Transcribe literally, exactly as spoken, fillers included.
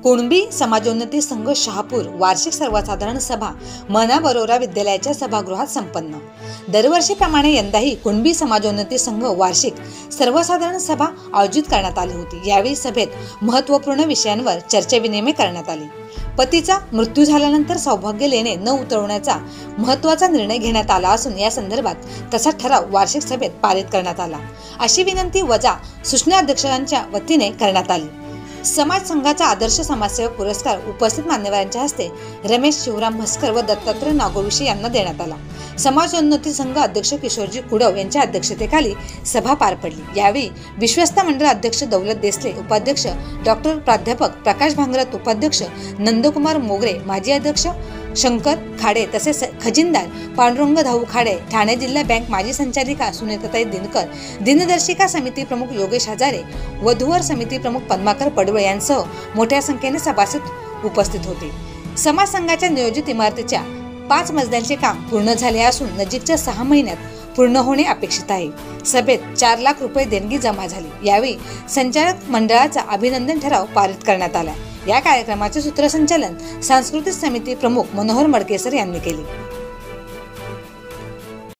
कुणबी समाजोन्नती संघ शहापूर वार्षिक सर्वसाधारण सभा मना बरोरा विद्यालयाच्या सभागृहात संपन्न। दरवर्षीप्रमाणे यंदाही कुणबी समाजोन्नती संघ वार्षिक सर्वसाधारण सभा आयोजित करण्यात आली होती। यावेळी सभेत महत्त्वपूर्ण विषयांवर चर्चाविनिमय करण्यात आली। पतीचा मृत्यू झाल्यानंतर सौभाग्य लेणे न उतरवण्याचा महत्त्वाचा निर्णय घेण्यात आला असून या संदर्भात तसा ठराव वार्षिक सभेत पारित करण्यात आला, अशी विनंती वजा सूचना अध्यक्षांच्या वतीने करण्यात आली। समाज संघाचा आदर्श समाजसेवक पुरस्कार उपस्थित मान्यवरांच्या हस्ते रमेश शिवराम म्हस्कर व दत्तात्रय नागोविषी यांना देण्यात आला। समाजोन्नती संघ अध्यक्ष किशोरजी कुडव यांच्या अध्यक्षतेखाली सभा पार पडली। यावेळी विश्वस्त मंडळ अध्यक्ष दौलत देसले, उपाध्यक्ष डॉक्टर प्राध्यापक प्रकाश भांगरत, उपाध्यक्ष नंदकुमार मोगरे, माजी अध्यक्ष शंकर खाडे तसेच खजिनदार पांडुरंग धाऊ खाडे, ठाणे जिल्हा बँक माजी संचालिका सुनीताताई दिनकर, दिनदर्शिका समिती प्रमुख योगेश हजारे, वधूवर समिती प्रमुख पद्माकर पडवळे यांसह मोठ्या संख्येने सभासद उपस्थित होते। समाज संघाच्या नियोजित इमारतीच्या पाच मजल्यांचे काम पूर्ण झाले असून नजीकच्या सहा महिन्यात पूर्ण होणे अपेक्षित आहे। सभेत चार लाख रुपये देणगी जमा झाली। यावेळी संचालक मंडळाचा अभिनंदन ठराव पारित करण्यात आला। या कार्यक्रमाचे सूत्रसंचालन सांस्कृतिक समिती प्रमुख मनोहर मडकेसर यांनी केले।